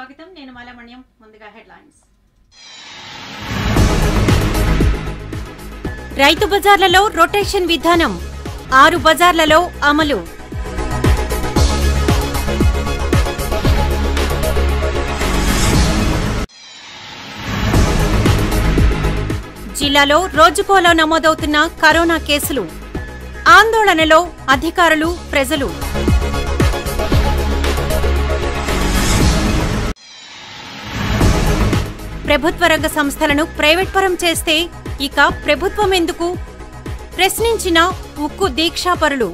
స్వాగతం. నేను మాలమణ్యం. ముందుగా హెడ్లైన్స్. రైతు బజార్లలో రొటేషన్ విధానం 6 బజార్లలో అమలు. జిల్లాలో రోజుకోలో నమోదవుతున్న కరోనా కేసులు. ఆందోళనలో అధికారులు, ప్రజలు. ప్రభుత్వ రంగ సంస్థలను ప్రైవేట్ పరం చేస్తే ఇక ప్రభుత్వం ఎందుకు? ప్రశ్నించిన ఉక్కు దీక్షాపరులు.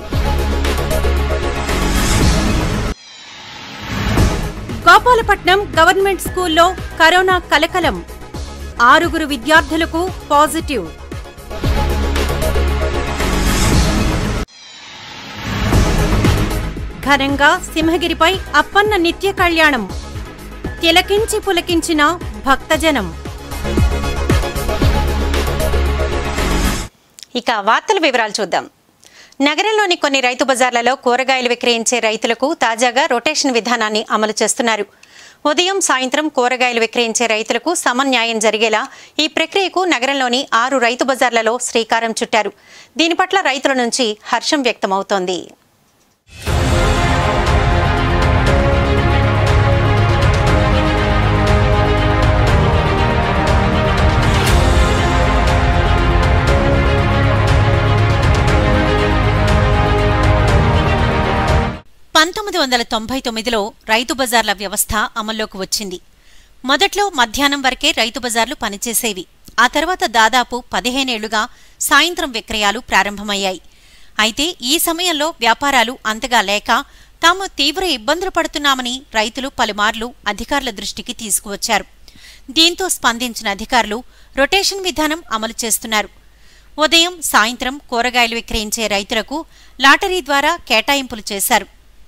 గోపాలపట్నం గవర్నమెంట్ స్కూల్లో కరోనా కలకలం. 6 విద్యార్థులకు పాజిటివ్. ఘనంగా సింహగిరిపై అప్పన్న నిత్య కళ్యాణం. తిలకించి పులకించిన భక్తజనం. ఇక వార్తల వివరాలు చూద్దాం. నగరంలోని కొన్ని రైతు బజార్లలో కూరగాయలు విక్రయించే రైతులకు తాజాగా రొటేషన్ విధానాన్ని అమలు చేస్తున్నారు. ఉదయం, సాయంత్రం కూరగాయలు విక్రయించే రైతులకు సమన్యాయం జరిగేలా ఈ ప్రక్రియకు నగరంలోని 6 రైతు బజార్లలో శ్రీకారం చుట్టారు. దీని పట్ల రైతుల నుంచి హర్షం వ్యక్తమవుతోంది. రైతు బజార్ల వ్యవస్థ అమల్లోకి వచ్చింది. మొదట్లో మధ్యాహ్నం వరకే రైతు బజార్లు పనిచేసేవి. ఆ తర్వాత దాదాపు 15 ఏళ్లుగా సాయంత్రం విక్రయాలు ప్రారంభమయ్యాయి. అయితే ఈ సమయంలో వ్యాపారాలు అంతగా లేక తాము తీవ్ర ఇబ్బందులు పడుతున్నామని రైతులు పలుమార్లు అధికారుల దృష్టికి తీసుకువచ్చారు. దీంతో స్పందించిన అధికారులు రొటేషన్ విధానం అమలు చేస్తున్నారు. ఉదయం, సాయంత్రం కూరగాయలు విక్రయించే రైతులకు లాటరీ ద్వారా కేటాయింపులు చేశారు.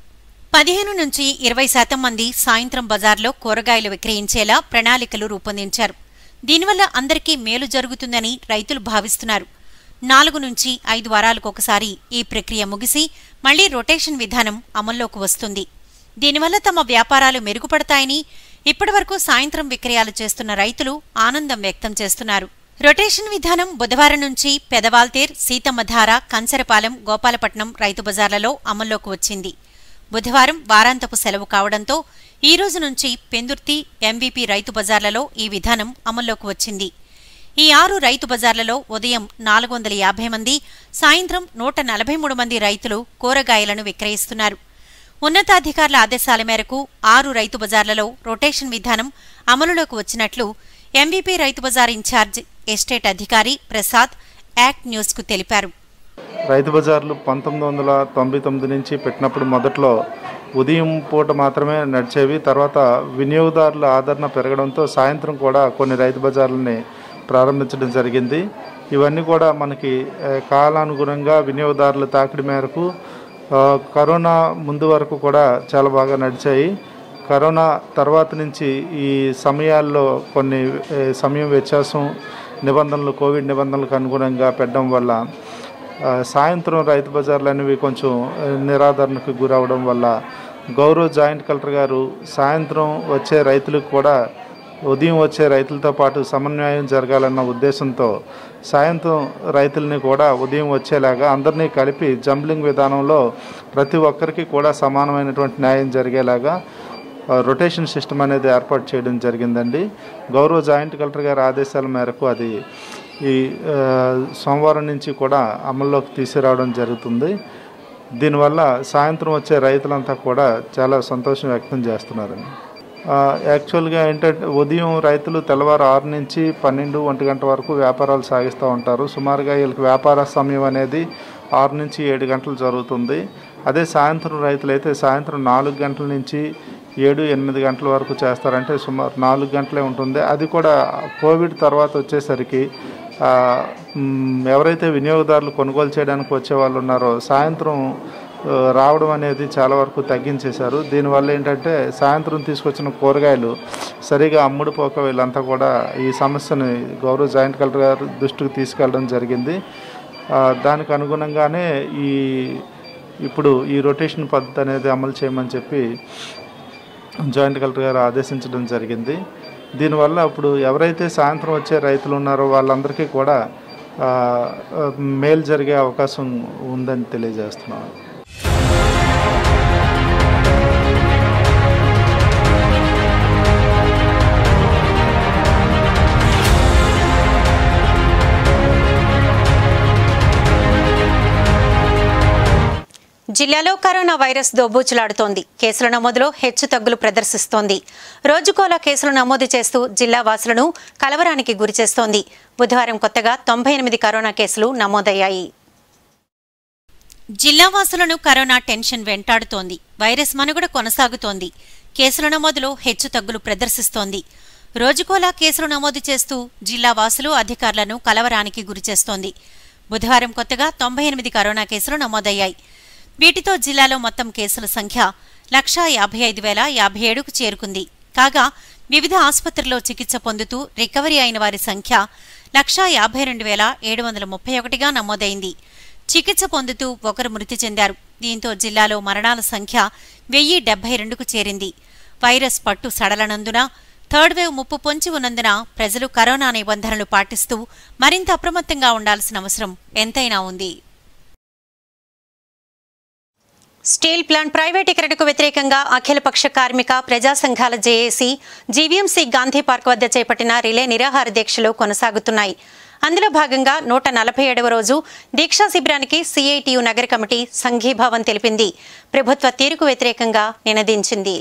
15 నుంచి 20% మంది సాయంత్రం బజార్లో కూరగాయలు విక్రయించేలా ప్రణాళికలు రూపొందించారు. దీనివల్ల అందరికీ మేలు జరుగుతుందని రైతులు భావిస్తున్నారు. 4 నుంచి 5 వారాలకొకసారి ఈ ప్రక్రియ ముగిసి మళ్లీ రొటేషన్ విధానం అమల్లోకి వస్తుంది. దీనివల్ల తమ వ్యాపారాలు మెరుగుపడతాయని ఇప్పటివరకు సాయంత్రం విక్రయాలు చేస్తున్న రైతులు ఆనందం వ్యక్తం చేస్తున్నారు. రొటేషన్ విధానం బుధవారం నుంచి పెదవాల్తేర్, సీతమ్మధార, కంచరపాలెం, గోపాలపట్నం రైతు బజార్లలో అమల్లోకి వచ్చింది. బుధవారం వారాంతపు సెలవు కావడంతో ఈ రోజు నుంచి పెందుర్తి, ఎంవీపీ రైతు బజార్లలో ఈ విధానం అమల్లోకి వచ్చింది. ఈ 6 రైతు బజార్లలో ఉదయం 450 మంది, సాయంత్రం 143 మంది రైతులు కూరగాయలను విక్రయిస్తున్నారు. ఉన్నతాధికారుల ఆదేశాల మేరకు 6 రైతు బజార్లలో రొటేషన్ విధానం అమలులోకి వచ్చినట్లు MVP Rythu Bazar incharge estate అధికారి ప్రసాద్ యాక్ట్ న్యూస్కు తెలిపారు. రైతు బజార్లు 1999 నుంచి పెట్టినప్పుడు మొదట్లో ఉదయం పూట మాత్రమే నడిచేవి. తర్వాత వినియోగదారుల ఆదరణ పెరగడంతో సాయంత్రం కూడా కొన్ని రైతు బజార్లని ప్రారంభించడం జరిగింది. ఇవన్నీ కూడా మనకి కాలానుగుణంగా వినియోగదారుల తాకిడి మేరకు కరోనా ముందు వరకు కూడా చాలా బాగా నడిచాయి. కరోనా తర్వాత నుంచి ఈ సమయాల్లో కొన్ని సమయం వ్యత్యాసం నిబంధనలు, కోవిడ్ నిబంధనలకు అనుగుణంగా పెట్టడం వల్ల సాయంత్రం రైతు బజార్లు అనేవి కొంచెం నిరాదరణకు గురవడం వల్ల గౌరవ జాయింట్ కలెక్టర్ గారు సాయంత్రం వచ్చే రైతులకు కూడా ఉదయం వచ్చే రైతులతో పాటు సమన్వయం జరగాలన్న ఉద్దేశంతో సాయంత్రం రైతుల్ని కూడా ఉదయం వచ్చేలాగా అందరినీ కలిపి జంబ్లింగ్ విధానంలో ప్రతి ఒక్కరికి కూడా సమానమైనటువంటి న్యాయం జరిగేలాగా రొటేషన్ సిస్టమ్ అనేది ఏర్పాటు చేయడం జరిగిందండి. గౌరవ జాయింట్ కలెక్టర్ గారి ఆదేశాల మేరకు అది ఈ సోమవారం నుంచి కూడా అమల్లోకి తీసుకురావడం జరుగుతుంది. దీనివల్ల సాయంత్రం వచ్చే రైతులంతా కూడా చాలా సంతోషం వ్యక్తం చేస్తున్నారండి. యాక్చువల్గా ఏంటంటే ఉదయం రైతులు తెల్లవారు 6 నుంచి 12, 1 గంట వరకు వ్యాపారాలు సాగిస్తూ ఉంటారు. సుమారుగా వీళ్ళకి వ్యాపార సమయం అనేది 6 నుంచి 7 గంటలు జరుగుతుంది. అదే సాయంత్రం రైతులైతే సాయంత్రం 4 గంటల నుంచి 7, 8 గంటల వరకు చేస్తారంటే సుమారు 4 గంటలే ఉంటుంది. అది కూడా కోవిడ్ తర్వాత వచ్చేసరికి ఎవరైతే వినియోగదారులు కొనుగోలు చేయడానికి వచ్చే వాళ్ళు ఉన్నారో సాయంత్రం రావడం అనేది చాలా వరకు తగ్గించేశారు. దీనివల్ల ఏంటంటే సాయంత్రం తీసుకొచ్చిన కూరగాయలు సరిగా అమ్ముడుపోక వీళ్ళంతా కూడా ఈ సమస్యని గౌరవ జాయింట్ కలెక్టర్ గారు దృష్టికి తీసుకెళ్ళడం జరిగింది. దానికి అనుగుణంగానే ఇప్పుడు ఈ రొటేషన్ పద్ధతి అనేది అమలు చేయమని చెప్పి జాయింట్ కలెక్టర్ గారు ఆదేశించడం జరిగింది. దీనివల్ల ఇప్పుడు ఎవరైతే సాయంత్రం వచ్చే రైతులు ఉన్నారో వాళ్ళందరికీ కూడా మేలు జరిగే అవకాశం ఉందని తెలియజేస్తున్నాను. జిల్లాలో కరోనా వైరస్ దోబూచులాడుతోంది. కేసుల నమోదులో హెచ్చుతగ్గులు ప్రదర్శిస్తోంది. రోజుకోలా కేసులు నమోదు చేస్తూ జిల్లా వాసులను కలవరానికి గురిచేస్తోంది. బుధవారం కొత్తగా 98 కరోనా కేసులు నమోదయ్యాయి. జిల్లా వాసులను కరోనా టెన్షన్ వెంటాడుతోంది. వైరస్ మనుగడ కొనసాగుతోంది. కేసుల నమోదులో హెచ్చుతగ్గులు ప్రదర్శిస్తోంది. రోజుకోలా కేసులు నమోదు చేస్తూ జిల్లా వాసులు అధికారులను కలవరానికి గురిచేస్తోంది. బుధవారం కొత్తగా 98 కరోనా కేసులు నమోదయ్యాయి. వీటితో జిల్లాలో మొత్తం కేసుల సంఖ్య 155,057కు చేరుకుంది. కాగా వివిధ ఆసుపత్రుల్లో చికిత్స పొందుతూ రికవరీ అయిన వారి సంఖ్య 152,731గా నమోదైంది. చికిత్స పొందుతూ ఒకరు మృతి చెందారు. దీంతో జిల్లాలో మరణాల సంఖ్య 1072కు చేరింది. వైరస్ పట్టు సడలనందున థర్డ్ వేవ్ ముప్పు పొంచి ఉన్నందున ప్రజలు కరోనా నిబంధనలు పాటిస్తూ మరింత అప్రమత్తంగా ఉండాల్సిన అవసరం ఎంతైనా ఉంది. స్టీల్ ప్లాంట్ ప్రైవేటీకరణకు వ్యతిరేకంగా అఖిలపక్ష కార్మిక ప్రజా సంఘాల జేఏసీ జీవీఎంసీ గాంధీ పార్క్ వద్ద చేపట్టిన రిలే నిరాహార దీక్షలు కొనసాగుతున్నాయి. అందులో భాగంగా 147వ రోజు దీక్షా శిబిరానికి సిఐటియు నగర కమిటీ సంఘీభావం తెలిపింది. ప్రభుత్వ తీరుకు వ్యతిరేకంగా నినదించింది.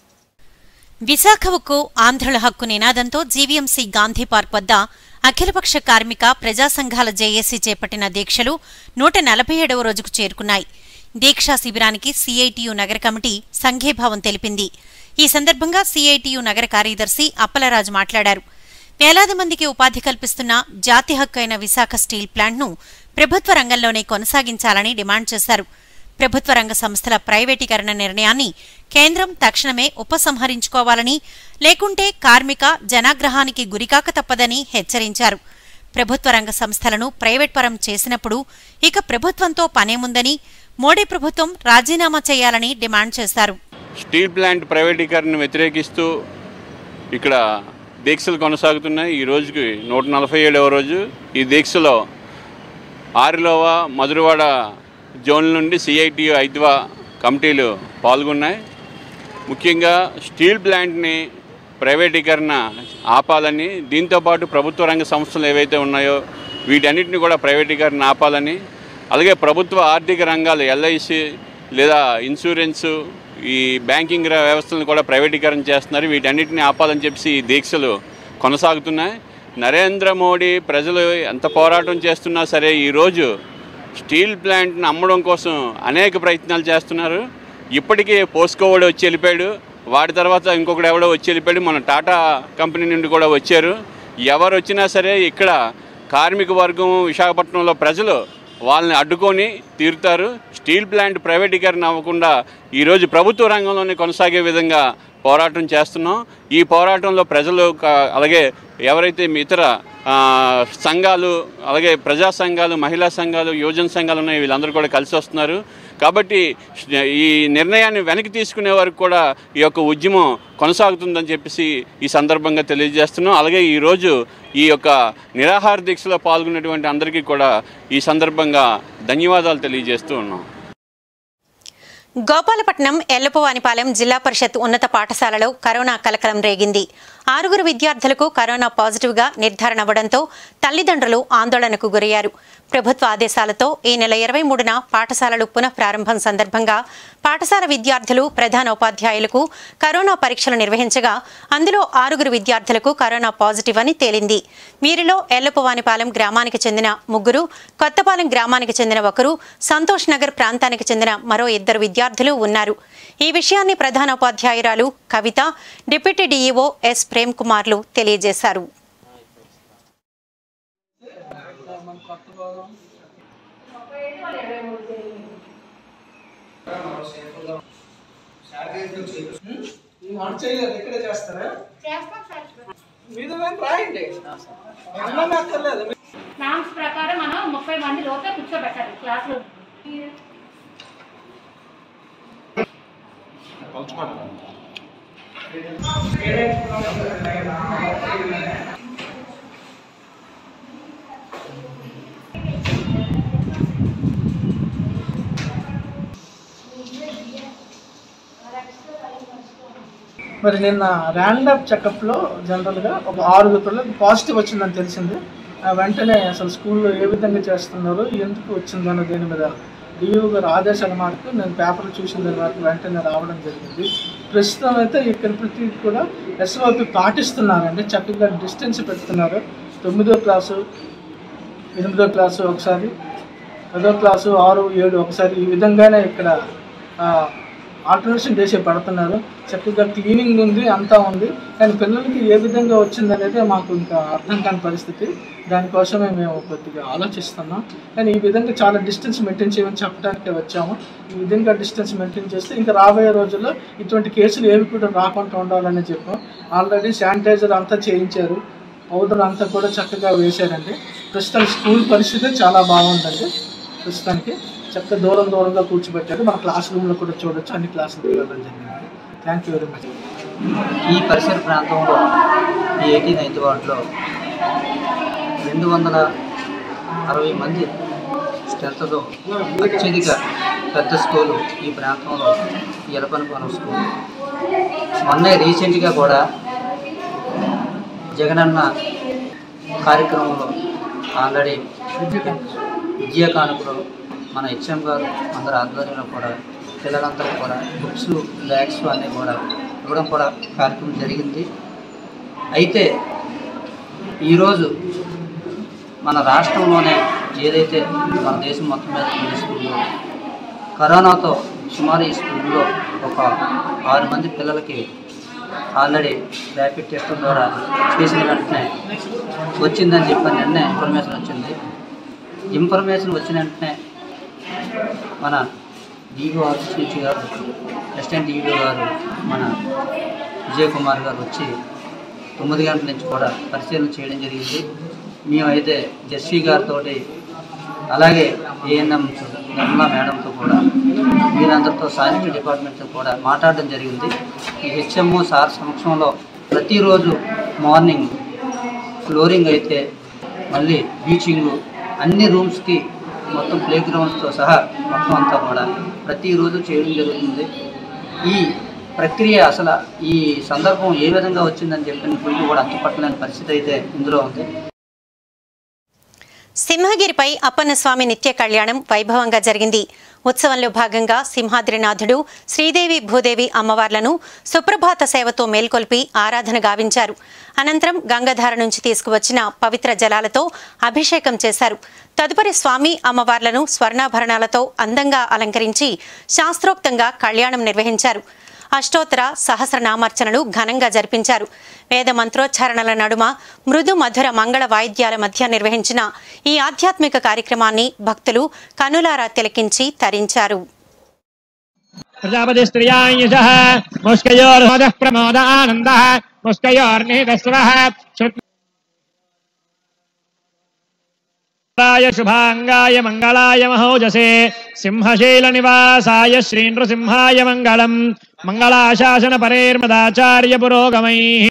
విశాఖ ఉక్కు ఆంధ్రుల హక్కు నినాదంతో జీవీఎంసీ గాంధీ పార్క్ వద్ద అఖిలపక్ష కార్మిక ప్రజా సంఘాల జేఏసీ చేపట్టిన దీక్షలు 147వ రోజుకు చేరుకున్నాయి. దీక్షా శిబిరానికి సిఐటియు నగర కమిటీ సంఘీభావం తెలిపింది. ఈ సందర్భంగా సిఐటియు నగర కార్యదర్శి అప్పలరాజు మాట్లాడారు. వేలాది మందికి ఉపాధి కల్పిస్తున్న జాతి హక్కు అయిన విశాఖ స్టీల్ ప్లాంట్ను ప్రభుత్వ రంగంలోనే కొనసాగించాలని డిమాండ్ చేశారు. ప్రభుత్వ రంగ సంస్థల ప్రైవేటీకరణ నిర్ణయాన్ని కేంద్రం తక్షణమే ఉపసంహరించుకోవాలని, లేకుంటే కార్మిక జనాగ్రహానికి గురికాక తప్పదని హెచ్చరించారు. ప్రభుత్వ రంగ సంస్థలను ప్రైవేట్ పరం చేసినప్పుడు ఇక ప్రభుత్వంతో పనేముందని, మోడీ ప్రభుత్వం రాజీనామా చేయాలని డిమాండ్ చేశారు. స్టీల్ ప్లాంట్ ప్రైవేటీకరణను వ్యతిరేకిస్తూ ఇక్కడ దీక్షలు కొనసాగుతున్నాయి. ఈ రోజుకి 147వ రోజు. ఈ దీక్షలో ఆరిలోవ, మధురవాడ జోన్ల నుండి సిఐటియు ఐద్వా కమిటీలు పాల్గొన్నాయి. ముఖ్యంగా స్టీల్ ప్లాంట్ని ప్రైవేటీకరణ ఆపాలని, దీంతోపాటు ప్రభుత్వ రంగ సంస్థలు ఏవైతే ఉన్నాయో వీటన్నిటిని కూడా ప్రైవేటీకరణ ఆపాలని, అలాగే ప్రభుత్వ ఆర్థిక రంగాలు ఎల్ఐసి లేదా ఇన్సూరెన్సు, ఈ బ్యాంకింగ్ వ్యవస్థలను కూడా ప్రైవేటీకరణ చేస్తున్నారు. వీటన్నిటిని ఆపాలని చెప్పి ఈ దీక్షలు కొనసాగుతున్నాయి. నరేంద్ర మోడీ ప్రజలు ఎంత పోరాటం చేస్తున్నా సరే ఈరోజు స్టీల్ ప్లాంట్ని అమ్మడం కోసం అనేక ప్రయత్నాలు చేస్తున్నారు. ఇప్పటికీ పోస్కోవాడు వచ్చి వెళ్ళిపోయాడు, వాడి తర్వాత ఇంకొకటి ఎవడో వచ్చి వెళ్ళిపోయాడు, మన టాటా కంపెనీ నుండి కూడా వచ్చారు. ఎవరు వచ్చినా సరే ఇక్కడ కార్మిక వర్గం, విశాఖపట్నంలో ప్రజలు వాళ్ళని అడ్డుకొని తీరుతారు. స్టీల్ ప్లాంట్ ప్రైవేటీకరణ అవ్వకుండా ఈరోజు ప్రభుత్వ రంగంలోనే కొనసాగే విధంగా పోరాటం చేస్తున్నాం. ఈ పోరాటంలో ప్రజలు, అలాగే ఎవరైతే ఇతర సంఘాలు, అలాగే ప్రజా సంఘాలు, మహిళా సంఘాలు, యువజన సంఘాలు ఉన్నాయి, వీళ్ళందరూ కూడా కలిసి వస్తున్నారు. కాబట్టి ఈ నిర్ణయాన్ని వెనక్కి తీసుకునే వరకు కూడా ఈ యొక్క ఉద్యమం కొనసాగుతుందని చెప్పేసి ఈ సందర్భంగా తెలియజేస్తున్నాం. అలాగే ఈరోజు ఈ యొక్క నిరాహార దీక్షలో పాల్గొన్నటువంటి అందరికీ కూడా ఈ సందర్భంగా ధన్యవాదాలు తెలియజేస్తూ ఉన్నాం. గోపాలపట్నం ఎల్లపవానిపాలెం జిల్లా పరిషత్ ఉన్నత పాఠశాలలో కరోనా కలకలం రేగింది. 6 విద్యార్థులకు కరోనా పాజిటివ్గా నిర్ధారణ అవ్వడంతో తల్లిదండ్రులు ఆందోళనకు గురయ్యారు. ప్రభుత్వ ఆదేశాలతో ఈ నెల 23న పాఠశాలలు పునః ప్రారంభం సందర్భంగా పాఠశాల విద్యార్థులు, ప్రధాన ఉపాధ్యాయులకు కరోనా పరీక్షలు నిర్వహించగా అందులో 6 విద్యార్థులకు కరోనా పాజిటివ్ అని తేలింది. వీరిలో ఎల్లపవానిపాలెం గ్రామానికి చెందిన 3, కొత్తపాలెం గ్రామానికి చెందిన 1, సంతోష్ నగర్ ప్రాంతానికి చెందిన మరో 2 విద్యార్థులు ఉన్నారు. ఈ విషయాన్ని ప్రధాన ఉపాధ్యాయురాలు Kavitha, deputy DEO S Prem కుమార్లు తెలియజేశారు. ప్రకారం మనం 30 మంది లోపే కూర్చోబెట్టాలి క్లాసులో. మరి నిన్న ర్యాండమ్ చెకప్లో జనరల్గా ఒక 6 పిల్లలకు పాజిటివ్ వచ్చిందని తెలిసింది. వెంటనే అసలు స్కూల్లో ఏ విధంగా చేస్తున్నారు, ఎందుకు వచ్చిందన్న దీని మీద డిఓ గారు ఆదేశాల మేరకు నేను పేపర్లు చూసిన తర్వాత వెంటనే రావడం జరిగింది. ప్రస్తుతం అయితే ఇక్కడ ప్రతి కూడా ఎస్ఓపి పాటిస్తున్నారండి. చక్కగా డిస్టెన్స్ పెడుతున్నారు. 9వ క్లాసు 8వ క్లాసు ఒకసారి, 10వ క్లాసు 6, 7 ఒకసారి, ఈ విధంగానే ఇక్కడ ఆల్టర్నేషన్ డేసే పడుతున్నారు. చక్కగా క్లీనింగ్ ఉంది, అంతా ఉంది. కానీ పిల్లలకి ఏ విధంగా వచ్చిందనేది మాకు ఇంకా అర్థం కాని పరిస్థితి. దానికోసమే మేము కొద్దిగా ఆలోచిస్తున్నాం. కానీ ఈ విధంగా చాలా డిస్టెన్స్ మెయింటైన్ చేయమని చెప్పడానికే వచ్చాము. ఈ విధంగా డిస్టెన్స్ మెయింటైన్ చేస్తే ఇంకా రాబోయే రోజుల్లో ఇటువంటి కేసులు ఏవి కూడా రాకుండా ఉండాలని చెప్పాం. ఆల్రెడీ శానిటైజర్ అంతా చేయించారు, పౌడర్ అంతా కూడా చక్కగా వేశారండి. ప్రస్తుతం స్కూల్ పరిస్థితి చాలా బాగుందండి. ప్రస్తుతానికి చక్కగా దూరంగా కూర్చోబెట్టారు. మన క్లాస్ రూమ్లో కూడా చూడొచ్చు, అన్ని క్లాసులకు వెళ్ళడం జరిగింది. Thank you very much. ఈ పరిసర ప్రాంతంలో ఈ 89th వార్డులో 260 మంది స్ట్రెంత్తో అత్యధిక పెద్ద స్కూలు ఈ ప్రాంతంలో ఎలపనకోన స్కూల్. మొన్న రీసెంట్గా కూడా జగనన్న కార్యక్రమంలో ఆల్రెడీ విద్యా కానుకలో మన హెచ్ఎం గారు అందరి ఆధ్వర్యంలో కూడా పిల్లలందరూ కూడా బుక్స్, బ్యాగ్స్ అన్నీ కూడా ఇవ్వడం కూడా కార్యక్రమం జరిగింది. అయితే ఈరోజు మన రాష్ట్రంలోనే ఏదైతే మన దేశం మొత్తం మీద స్కూల్లో కరోనాతో సుమారు ఈ స్కూల్లో ఒక 6 మంది పిల్లలకి ఆల్రెడీ ర్యాపిడ్ టెస్ట్ ద్వారా చేసిన వెంటనే వచ్చిందని చెప్పి నిన్న ఇన్ఫర్మేషన్ వచ్చింది. ఇన్ఫర్మేషన్ వచ్చిన వెంటనే మన డిఓ ఆఫీస్ నుంచి గారు, అసిస్టెంట్ డిఓ గారు, మన విజయ్ కుమార్ గారు వచ్చి 9 గంటల నుంచి కూడా పరిశీలన చేయడం జరిగింది. మేమైతే జెస్సీ గారితో అలాగే ఏఎన్ఎం నిర్మలా మేడంతో కూడా వీరందరితో శానిటరీ డిపార్ట్మెంట్తో కూడా మాట్లాడడం జరిగింది. ఈ హెచ్ఎంఓ సార్ సమక్షంలో ప్రతిరోజు మార్నింగ్ ఫ్లోరింగ్ అయితే మళ్ళీ బ్లీచింగు అన్ని రూమ్స్కి మొత్తం ప్లే గ్రౌండ్స్తో సహా మొత్తం అంతా కూడా ప్రతిరోజు చేయడం జరుగుతుంది. ఈ ప్రక్రియ అసలు ఈ సందర్భం ఏ విధంగా వచ్చిందని చెప్పిన గురించి కూడా అంతుపట్టలేని పరిస్థితి అయితే ఇందులో ఉంది. సింహగిరిపై అప్పన్నస్వామి నిత్య కళ్యాణం వైభవంగా జరిగింది. ఉత్సవంలో భాగంగా సింహాద్రినాథుడు, శ్రీదేవి భూదేవి అమ్మవార్లను సుప్రభాత సేవతో మేల్కొల్పి ఆరాధన గావించారు. అనంతరం గంగాధార నుంచి తీసుకువచ్చిన పవిత్ర జలాలతో అభిషేకం చేశారు. తదుపరి స్వామి అమ్మవార్లను స్వర్ణాభరణాలతో అందంగా అలంకరించి శాస్త్రోక్తంగా కళ్యాణం నిర్వహించారు. అష్టోత్తర సహస్రనామార్చనలు ఘనంగా జరిపించారు. వేద మంత్రోచ్చారణల నడుమ మృదు మధుర మంగళ వాయిద్యాల మధ్య నిర్వహించిన ఈ ఆధ్యాత్మిక కార్యక్రమాన్ని భక్తులు కనులారా తిలకించి తరించారు. शुभांगाय मंगलाय महोजसे सिंहशैल निवासाय श्री नृसिंहाय मंगलम मंगलाशासन परेर्मदाचार्य पुरोगमैः.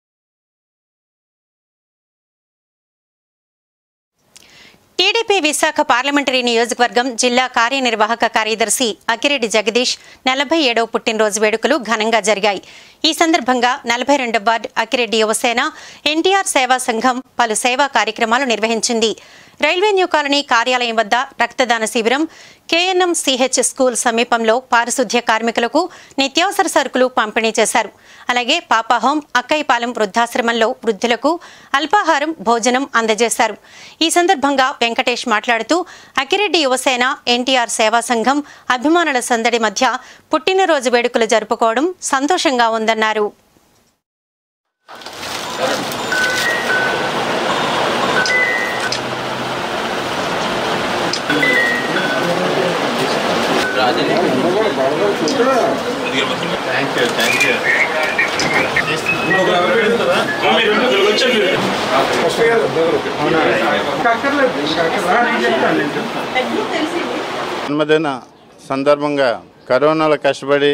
టీడీపీ విశాఖ పార్లమెంటరీ నియోజకవర్గం జిల్లా కార్యనిర్వాహక కార్యదర్శి అకిరెడ్డి జగదీష్ 47వ పుట్టినరోజు వేడుకలు ఘనంగా జరిగాయి. ఈ సందర్భంగా 42వ వార్డు అకిరెడ్డి యువసేన ఎన్టీఆర్ సేవా సంఘం పలు సేవా కార్యక్రమాలు నిర్వహించింది. రైల్వే న్యూ కాలనీ కార్యాలయం వద్ద రక్తదాన శిబిరం, కేఎన్ఎం సిహెచ్ స్కూల్ సమీపంలో పారిశుధ్య కార్మికులకు నిత్యావసర సరుకులు పంపిణీ చేశారు. అలాగే పాపాహోం, అక్కయ్యపాలెం వృద్ధాశ్రమంలో వృద్ధులకు అల్పాహారం, భోజనం అందజేశారు. ఈ సందర్భంగా వెంకటేష్ మాట్లాడుతూ అకిరెడ్డి యువసేన ఎన్టీఆర్ సేవా సంఘం అభిమానుల సందడి మధ్య పుట్టినరోజు వేడుకలు జరుపుకోవడం సంతోషంగా ఉందన్నారు. జన్మదిన సందర్భంగా కరోనాలో కష్టపడి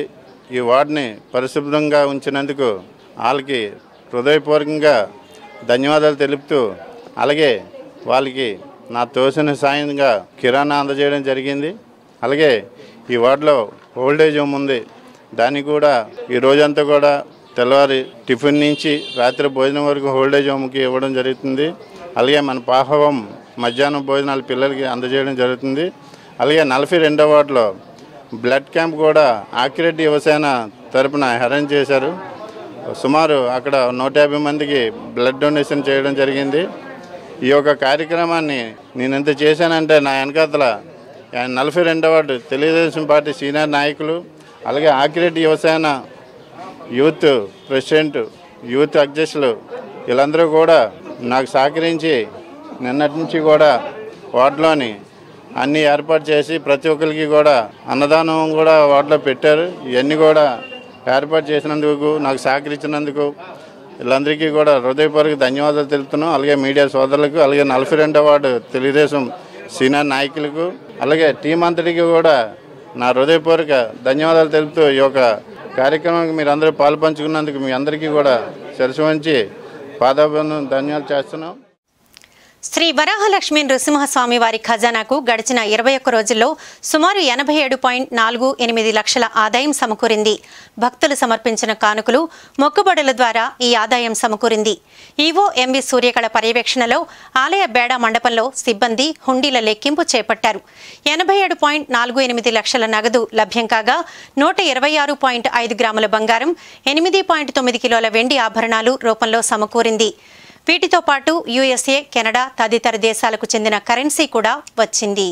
ఈ వార్డుని పరిశుభ్రంగా ఉంచినందుకు వాళ్ళకి హృదయపూర్వకంగా ధన్యవాదాలు తెలుపుతూ, అలాగే వాళ్ళకి నా తోసిన సాయంగా కిరాణా అందజేయడం జరిగింది. అలాగే ఈ వార్డులో ఓల్డేజ్ హోమ్ ఉంది, దానికి కూడా ఈ రోజంతా కూడా తెల్లవారి టిఫిన్ నుంచి రాత్రి భోజనం వరకు ఓల్డేజ్ హోమ్కి ఇవ్వడం జరుగుతుంది. అలాగే మన పాహవం మధ్యాహ్నం భోజనాలు పిల్లలకి అందజేయడం జరుగుతుంది. అలాగే 42వ వార్డులో బ్లడ్ క్యాంప్ కూడా ఆకిరెడ్డి యువసేన తరపున అరేంజ్ చేశారు. సుమారు అక్కడ 150 మందికి బ్లడ్ డొనేషన్ చేయడం జరిగింది. ఈ యొక్క కార్యక్రమాన్ని నేను ఎంత చేశానంటే నా వెనకాతల 42వ వార్డు తెలుగుదేశం పార్టీ సీనియర్ నాయకులు, అలాగే Akireddy Yuvasena youth president, youth అధ్యక్షులు వీళ్ళందరూ కూడా నాకు సహకరించి నిన్నటి నుంచి కూడా వార్డులోని అన్నీ ఏర్పాటు చేసి ప్రతి ఒక్కరికి కూడా అన్నదానం కూడా వార్డులో పెట్టారు. ఇవన్నీ కూడా ఏర్పాటు చేసినందుకు, నాకు సహకరించినందుకు వీళ్ళందరికీ కూడా హృదయపూర్వక ధన్యవాదాలు తెలుపుతున్నాం. అలాగే మీడియా సోదరులకు, అలాగే 42వ వార్డు తెలుగుదేశం సీనియర్ నాయకులకు, అలాగే టీం అంతటికి కూడా నా హృదయపూర్వక ధన్యవాదాలు తెలుపుతూ ఈ యొక్క కార్యక్రమానికి మీరు అందరూ పాల్పంచుకున్నందుకు మీ అందరికీ కూడా శిరస్సు వంచి పాదాభివందనం ధన్యవాదాలు చేస్తున్నాం. శ్రీ వరాహలక్ష్మీ నృసింహస్వామి వారి ఖజానాకు గడిచిన 21 రోజుల్లో సుమారు 87.48 లక్షల ఆదాయం సమకూరింది. భక్తులు సమర్పించిన కానుకలు, మొక్కుబడుల ద్వారా ఈ ఆదాయం సమకూరింది. ఈవో ఎంవి సూర్యకళ పర్యవేక్షణలో ఆలయ బేడా మండపంలో సిబ్బంది హుండీల లెక్కింపు చేపట్టారు. 87.48 లక్షల నగదు లభ్యం కాగా 126.5 గ్రాముల బంగారం, 8.9 కిలోల వెండి ఆభరణాలు రూపంలో సమకూరింది. వీటితో పాటు యుఎస్ఏ, కెనడా తదితర దేశాలకు చెందిన కరెన్సీ కూడా వచ్చింది.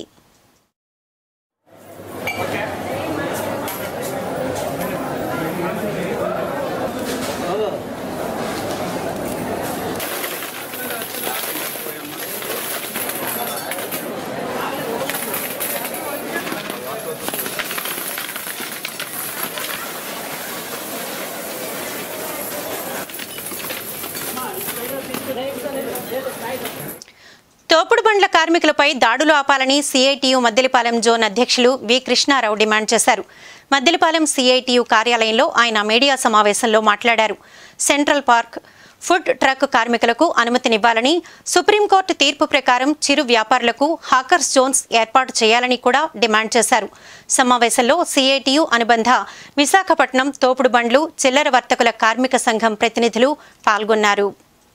తోపుడు బండ్ల కార్మికులపై దాడులు ఆపాలని సిఐటియు మద్దెలపాలెం జోన్ అధ్యక్షులు వి కృష్ణారావు డిమాండ్ చేశారు. మద్దెలపాలెం సిఐటియు కార్యాలయంలో ఆయన మీడియా సమావేశంలో మాట్లాడారు. సెంట్రల్ పార్క్ ఫుడ్ ట్రక్ కార్మికులకు అనుమతినివ్వాలని, సుప్రీంకోర్టు తీర్పు ప్రకారం చిరు వ్యాపారులకు హాకర్స్ జోన్స్ ఏర్పాటు చేయాలని కూడా డిమాండ్ చేశారు. సమావేశంలో సిఐటియు అనుబంధ విశాఖపట్నం తోపుడు బండ్లు చిల్లర వర్తకుల కార్మిక సంఘం ప్రతినిధులు పాల్గొన్నారు.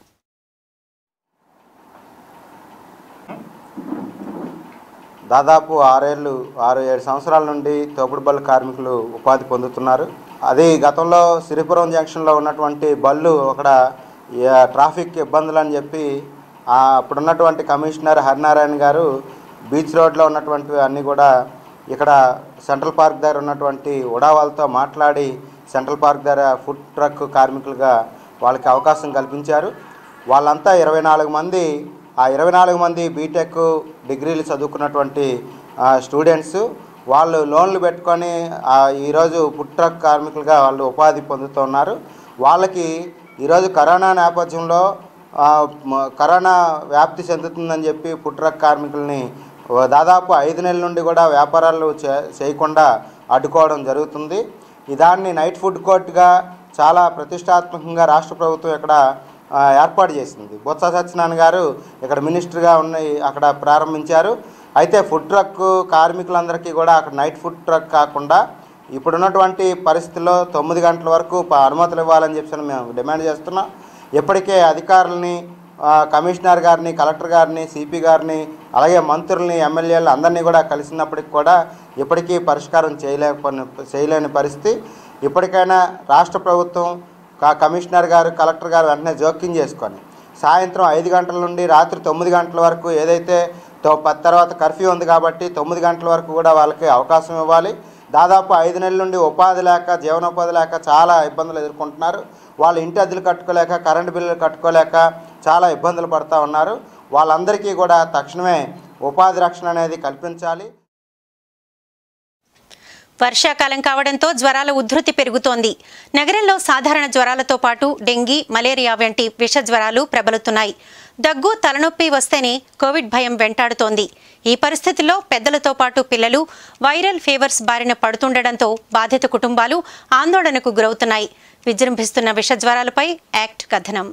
దాదాపు 6-7 సంవత్సరాల నుండి తోపుడు బళ్ళు కార్మికులు ఉపాధి పొందుతున్నారు. అది గతంలో సిరిపురం జంక్షన్లో ఉన్నటువంటి బళ్ళు అక్కడ ట్రాఫిక్ ఇబ్బందులు అని చెప్పి అప్పుడున్నటువంటి కమిషనర్ హరినారాయణ గారు బీచ్ రోడ్లో ఉన్నటువంటి అన్నీ కూడా ఇక్కడ సెంట్రల్ పార్క్ దగ్గర ఉన్నటువంటి ఉడావాళ్ళతో మాట్లాడి సెంట్రల్ పార్క్ దగ్గర ఫుడ్ ట్రక్ కార్మికులుగా వాళ్ళకి అవకాశం కల్పించారు. వాళ్ళంతా 24 మంది. ఆ 24 మంది బీటెక్ డిగ్రీలు చదువుకున్నటువంటి స్టూడెంట్స్. వాళ్ళు లోన్లు పెట్టుకొని ఈరోజు ఫుడ్ ట్రక్ కార్మికులుగా వాళ్ళు ఉపాధి పొందుతున్నారు. వాళ్ళకి ఈరోజు కరోనా నేపథ్యంలో కరోనా వ్యాప్తి చెందుతుందని చెప్పి ఫుడ్ ట్రక్ కార్మికుల్ని దాదాపు 5 నెలల నుండి కూడా వ్యాపారాలు చేయకుండా అడ్డుకోవడం జరుగుతుంది. దాన్ని నైట్ ఫుడ్ కోర్టుగా చాలా ప్రతిష్టాత్మకంగా రాష్ట్ర ప్రభుత్వం ఇక్కడ ఏర్పాటు చేసింది. బొత్స సత్యనారాయణ గారు ఇక్కడ మినిస్టర్గా అక్కడ ప్రారంభించారు. అయితే ఫుడ్ ట్రక్ కార్మికులందరికీ కూడా అక్కడ నైట్ ఫుడ్ ట్రక్ కాకుండా ఇప్పుడున్నటువంటి పరిస్థితుల్లో 9 గంటల వరకు అనుమతులు ఇవ్వాలని చెప్పి మేము డిమాండ్ చేస్తున్నాం. ఇప్పటికే అధికారులని, కమిషనర్ గారిని, కలెక్టర్ గారిని, సిపి గారిని, అలాగే మంత్రుల్ని, ఎమ్మెల్యేలు అందరినీ కూడా కలిసినప్పటికి కూడా ఇప్పటికీ పరిష్కారం చేయలేని పరిస్థితి. ఇప్పటికైనా రాష్ట్ర ప్రభుత్వం, కమిషనర్ గారు, కలెక్టర్ గారు వెంటనే జోక్యం చేసుకొని సాయంత్రం 5 గంటల నుండి రాత్రి 9 గంటల వరకు, ఏదైతే 10 తర్వాత కర్ఫ్యూ ఉంది కాబట్టి 9 గంటల వరకు కూడా వాళ్ళకి అవకాశం ఇవ్వాలి. దాదాపు 5 నెలల నుండి ఉపాధి లేక, జీవనోపాధి లేక చాలా ఇబ్బందులు ఎదుర్కొంటున్నారు. వాళ్ళు ఇంటి అద్దెలు కట్టుకోలేక, కరెంటు బిల్లులు కట్టుకోలేక చాలా ఇబ్బందులు పడుతూ ఉన్నారు. వాళ్ళందరికీ కూడా తక్షణమే ఉపాధి రక్షణ అనేది కల్పించాలి. వర్షాకాలం కావడంతో జ్వరాల ఉధృతి పెరుగుతోంది. నగరంలో సాధారణ జ్వరాలతో పాటు డెంగీ, మలేరియా వంటి విష జ్వరాలు ప్రబలుతున్నాయి. దగ్గు, తలనొప్పి వస్తేనే కోవిడ్ భయం వెంటాడుతోంది. ఈ పరిస్థితుల్లో పెద్దలతో పాటు పిల్లలు వైరల్ ఫీవర్స్ బారిన పడుతుండటంతో బాధిత కుటుంబాలు ఆందోళనకు గురవుతున్నాయి. విజృంభిస్తున్న విష జ్వరాలపై యాక్ట్ కథనం.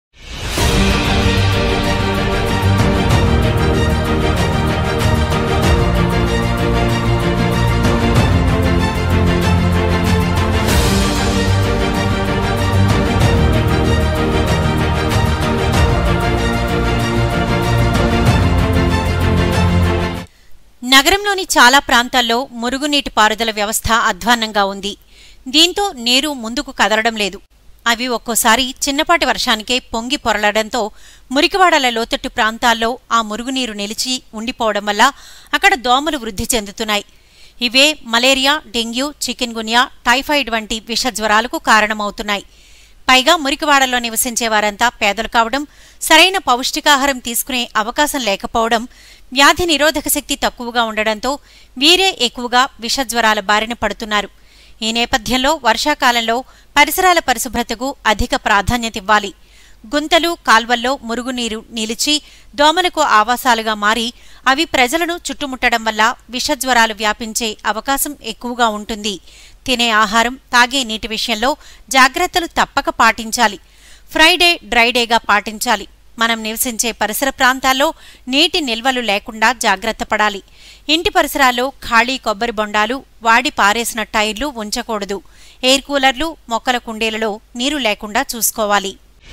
నగరంలోని చాలా ప్రాంతాల్లో మురుగునీటి పారుదల వ్యవస్థ అధ్వాన్నంగా ఉంది. దీంతో నీరు ముందుకు కదలడం లేదు. అవి ఒక్కోసారి చిన్నపాటి వర్షానికే పొంగి పొరలడంతో మురికివాడల లోతట్టు ప్రాంతాల్లో ఆ మురుగునీరు నిలిచి ఉండిపోవడం వల్ల అక్కడ దోమలు వృద్ధి చెందుతున్నాయి. ఇవే malaria, dengue, chikungunya, typhoid వంటి విష జ్వరాలకు కారణమవుతున్నాయి. పైగా మురికివాడల్లో నివసించే వారంతా పేదలు కావడం, సరైన పౌష్టికాహారం తీసుకునే అవకాశం లేకపోవడం, వ్యాధి నిరోధక శక్తి తక్కువగా ఉండడంతో వీరే ఎక్కువగా విషజ్వరాల బారిన పడుతున్నారు. ఈ నేపథ్యంలో వర్షాకాలంలో పరిసరాల పరిశుభ్రతకు అధిక ప్రాధాన్యతివ్వాలి. గుంతలు, కాల్వల్లో మురుగునీరు నిలిచి దోమలకు ఆవాసాలుగా మారి అవి ప్రజలను చుట్టుముట్టడం వల్ల విషజ్వరాలు వ్యాపించే అవకాశం ఎక్కువగా ఉంటుంది. తినే ఆహారం, తాగే నీటి విషయంలో జాగ్రత్తలు తప్పక పాటించాలి. ఫ్రైడే, డ్రైడేగా పాటించాలి. మనం నివసించే పరిసర ప్రాంతాల్లో నీటి నిల్వలు లేకుండా జాగ్రత్త పడాలి. ఇంటి పరిసరాల్లో ఖాళీ కొబ్బరి బొండాలు, వాడి పారేసిన టైర్లు ఉంచకూడదు. ఎయిర్ కూలర్లు, మొక్కల కుండీలలో నీరు లేకుండా చూసుకోవాలి.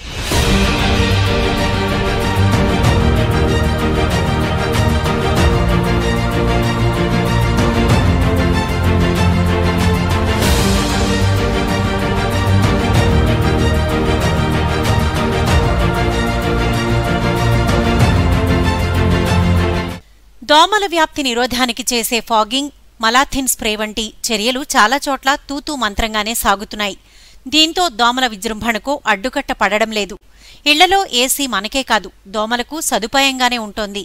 దోమల వ్యాప్తి నిరోధానికి చేసే ఫాగింగ్, మలాథిన్ స్ప్రే వంటి చర్యలు చాలా చోట్ల తూతూ మంత్రంగానే సాగుతున్నాయి. దీంతో దోమల విజృంభణకు అడ్డుకట్ట పడడం లేదు. ఇళ్లలో ఏసీ మనకే కాదు, దోమలకు సదుపాయంగానే ఉంటోంది.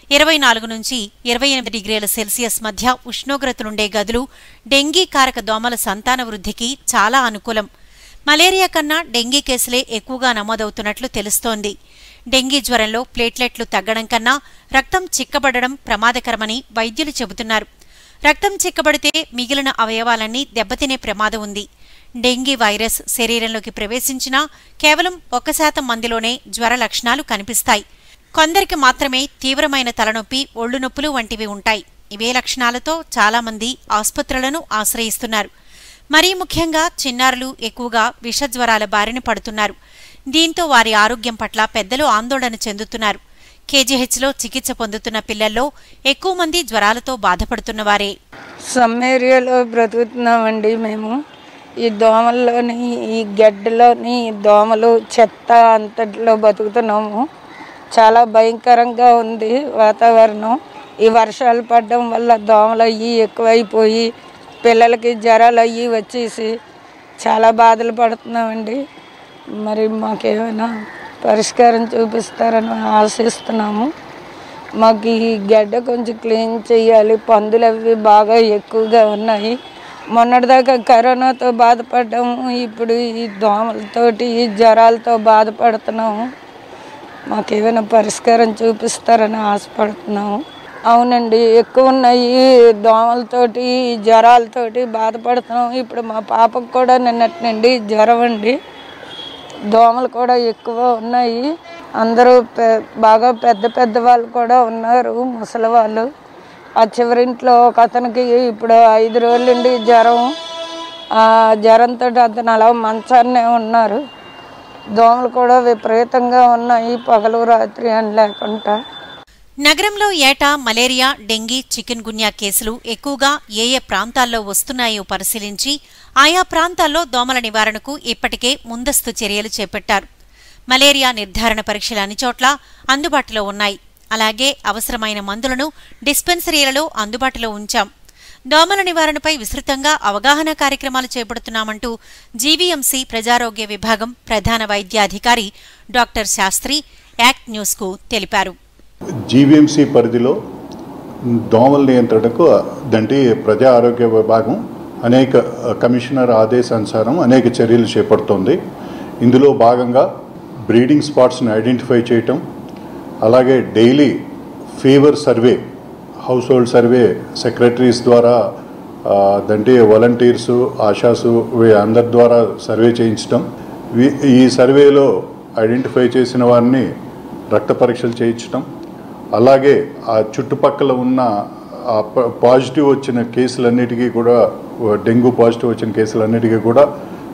24 నుంచి 28 డిగ్రీల సెల్సియస్ మధ్య ఉష్ణోగ్రతలుండే గదులు డెంగీ కారక దోమల సంతాన వృద్ధికి చాలా అనుకూలం. మలేరియా కన్నా డెంగీ కేసులే ఎక్కువగా నమోదవుతున్నట్లు తెలుస్తోంది. డెంగీ జ్వరంలో ప్లేట్లెట్లు తగ్గడం కన్నా రక్తం చిక్కబడడం ప్రమాదకరమని వైద్యులు చెబుతున్నారు. రక్తం చిక్కబడితే మిగిలిన అవయవాలన్నీ దెబ్బతినే ప్రమాదం ఉంది. డెంగీ వైరస్ శరీరంలోకి ప్రవేశించినా కేవలం 1% మందిలోనే జ్వర లక్షణాలు కనిపిస్తాయి. కొందరికి మాత్రమే తీవ్రమైన తలనొప్పి, ఒళ్ళు నొప్పులు వంటివి ఉంటాయి. ఇవే లక్షణాలతో చాలామంది ఆసుపత్రులను ఆశ్రయిస్తున్నారు. మరీ ముఖ్యంగా చిన్నారులు ఎక్కువగా విషజ్వరాల బారిన పడుతున్నారు. దీంతో వారి ఆరోగ్యం పట్ల పెద్దలు ఆందోళన చెందుతున్నారు. కేజీహెచ్లో చికిత్స పొందుతున్న పిల్లల్లో ఎక్కువ మంది జ్వరాలతో బాధపడుతున్నవారే. సమ్ ఏరియాలో బ్రతుకుతున్నామండి మేము. ఈ దోమల్లోని, ఈ గడ్డలోని దోమలు, చెత్త అంతట్లో బతుకుతున్నాము. చాలా భయంకరంగా ఉంది వాతావరణం. ఈ వర్షాలు పడడం వల్ల దోమలు అయ్యి ఎక్కువైపోయి పిల్లలకి జ్వరాలు అయ్యి వచ్చేసి చాలా బాధలు పడుతున్నామండి. మరి మాకేమైనా పరిష్కారం చూపిస్తారని ఆశిస్తున్నాము. మాకు ఈ గడ్డ కొంచెం క్లీన్ చేయాలి. పందులు అవి బాగా ఎక్కువగా ఉన్నాయి. మొన్నటిదాకా కరోనాతో బాధపడ్డాము, ఇప్పుడు ఈ దోమలతోటి, ఈ జ్వరాలతో బాధపడుతున్నాము. మాకేమైనా పరిష్కారం చూపిస్తారని ఆశపడుతున్నాము. అవునండి, ఎక్కువ ఉన్నాయి. దోమలతోటి, జ్వరాలతోటి బాధపడుతున్నాం. ఇప్పుడు మా పాపకు కూడా నిన్నటి నుండి జ్వరం అండి. దోమలు కూడా ఎక్కువ ఉన్నాయి. అందరూ బాగా పెద్ద పెద్ద వాళ్ళు కూడా ఉన్నారు, ముసలి వాళ్ళు. ఆ చివరింట్లో ఒక అతనికి ఇప్పుడు 5 రోజుల నుండి జ్వరం. ఆ జ్వరంతో అతను అలా మంచాన్నే ఉన్నారు. దోమలు కూడా విపరీతంగా ఉన్నాయి, పగలు రాత్రి అని లేకుండా. నగరంలో ఏటా మలేరియా, డెంగీ, చికెన్ గున్యా కేసులు ఎక్కువగా ఏ ప్రాంతాల్లో వస్తున్నాయో పరిశీలించి ఆయా ప్రాంతాల్లో దోమల నివారణకు ఇప్పటికే ముందస్తు చర్యలు చేపట్టారు. మలేరియా నిర్ధారణ పరీక్షలు అన్ని చోట్ల అందుబాటులో ఉన్నాయి. అలాగే అవసరమైన మందులను డిస్పెన్సరీలలో అందుబాటులో ఉంచాం. దోమల నివారణపై విస్తృతంగా అవగాహన కార్యక్రమాలు చేపడుతున్నామంటూ జీవీఎంసీ ప్రజారోగ్య విభాగం ప్రధాన వైద్యాధికారి డాక్టర్ శాస్త్రి యాక్ట్ న్యూస్కు తెలిపారు. జీవీఎంసీ పరిధిలో దోమల నియంత్రణకు ప్రజా ఆరోగ్య విభాగం అనేక కమిషనర్ ఆదేశానుసారం అనేక చర్యలు చేపడుతోంది. ఇందులో భాగంగా బ్రీడింగ్ స్పాట్స్ని ఐడెంటిఫై చేయటం, అలాగే daily fever survey, household survey secretaries ద్వారా దంటే వాలంటీర్సు, ఆశాసు అందరి ద్వారా సర్వే చేయించడం, ఈ సర్వేలో ఐడెంటిఫై చేసిన వారిని రక్త పరీక్షలు చేయించడం, అలాగే ఆ చుట్టుపక్కల ఉన్న పాజిటివ్ వచ్చిన కేసులన్నిటికీ కూడా, డెంగ్యూ పాజిటివ్ వచ్చిన కేసులన్నిటికీ కూడా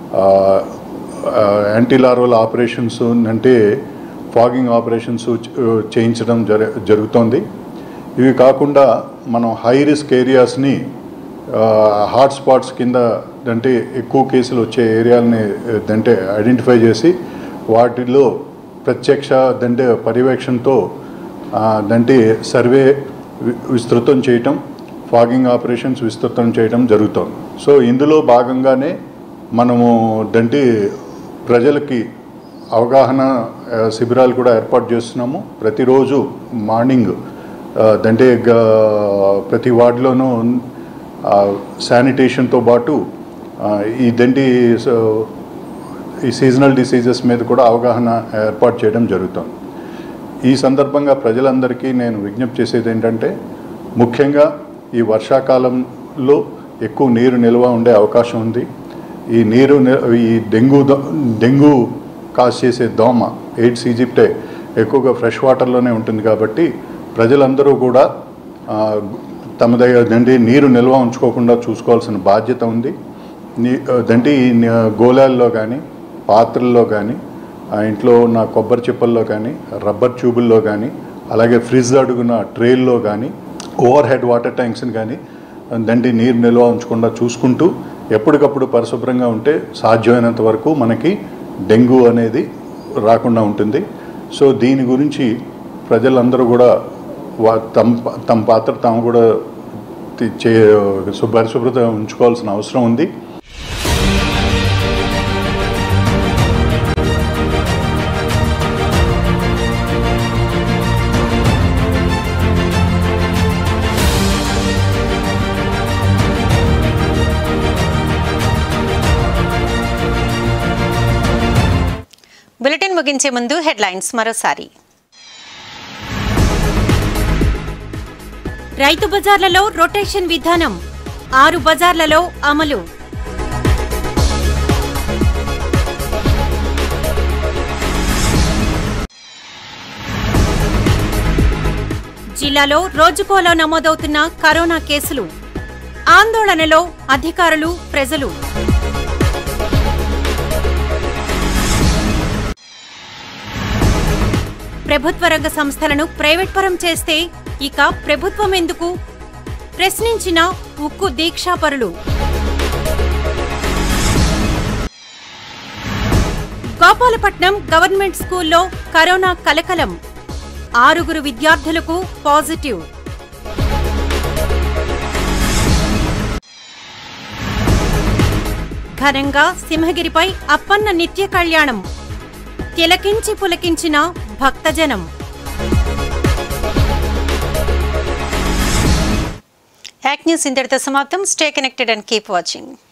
యాంటీలార్వల్ ఆపరేషన్స్ అంటే ఫాగింగ్ ఆపరేషన్స్ చేయించడం జరుగుతోంది. ఇవి కాకుండా మనం హై రిస్క్ ఏరియాస్ని హాట్ స్పాట్స్ కింద అంటే ఎక్కువ కేసులు వచ్చే ఏరియాలని అంటే ఐడెంటిఫై చేసి వాటిలో ప్రత్యక్ష దంటే పర్యవేక్షణతో దంటే సర్వే విస్తృతం చేయటం, ఫాగింగ్ ఆపరేషన్స్ విస్తృతం చేయటం జరుగుతుంది. సో ఇందులో భాగంగానే మనము దంటే ప్రజలకి అవగాహన శిబిరాలు కూడా ఏర్పాటు చేస్తున్నాము. ప్రతిరోజు మార్నింగ్ దంటే ప్రతి వార్డులోనూ శానిటేషన్తో పాటు ఈ దంటి ఈ సీజనల్ డిసీజెస్ మీద కూడా అవగాహన ఏర్పాటు చేయడం జరుగుతుంది. ఈ సందర్భంగా ప్రజలందరికీ నేను విజ్ఞప్తి చేసేది ఏంటంటే, ముఖ్యంగా ఈ వర్షాకాలంలో ఎక్కువ నీరు నిల్వ ఉండే అవకాశం ఉంది. ఈ నీరు ఈ డెంగ్యూ కాజ్ చేసే దోమ ఎయిడ్స్ ఈజిప్టే ఎక్కువగా ఫ్రెష్ వాటర్లోనే ఉంటుంది. కాబట్టి ప్రజలందరూ కూడా తమ దగ్గర నీరు నిల్వ ఉంచుకోకుండా చూసుకోవాల్సిన బాధ్యత ఉంది. దంటి గోళాల్లో కానీ, పాత్రల్లో కానీ, ఇంట్లో ఉన్న కొబ్బరి చిప్పల్లో కానీ, రబ్బర్ ట్యూబుల్లో కానీ, అలాగే ఫ్రిడ్జ్ అడుగున ట్రేల్లో కానీ, ఓవర్ హెడ్ వాటర్ ట్యాంక్స్ని కానీ దంటి నీరు నిల్వ ఉంచకుండా చూసుకుంటూ ఎప్పటికప్పుడు పరిశుభ్రంగా ఉంటే సాధ్యమైనంత వరకు మనకి డెంగ్యూ అనేది రాకుండా ఉంటుంది. సో దీని గురించి ప్రజలందరూ కూడా తమ పాత్ర తాము కూడా పరిశుభ్రత ఉంచుకోవాల్సిన అవసరం ఉంది. బులెటిన్ ముగించే ముందు హెడ్లైన్స్ మరోసారి. రైతు బజార్లలో రొటేషన్ విధానం 6 బజార్లలో అమలు. జిల్లాలో రోజుకోలా నమోదవుతున్న కరోనా కేసులు. ఆందోళనలో అధికారులు, ప్రజలు. ప్రభుత్వ రంగ సంస్థలను ప్రైవేట్ పరం చేస్తే ఇక ప్రభుత్వం ఎందుకు? ప్రశ్నించిన ఉక్కు దీక్షాపరులు. గోపాలపట్నం గవర్నమెంట్ స్కూల్లో కరోనా కలకలం. 6 విద్యార్థులకు పాజిటివ్. ఘనంగా సింహగిరిపై అప్పన్న నిత్య కళ్యాణం. తిలకించి పులకించిన భక్తజనం. యాక్ట్ న్యూస్ ఇంతటితో సమాప్తం. Stay connected and keep watching.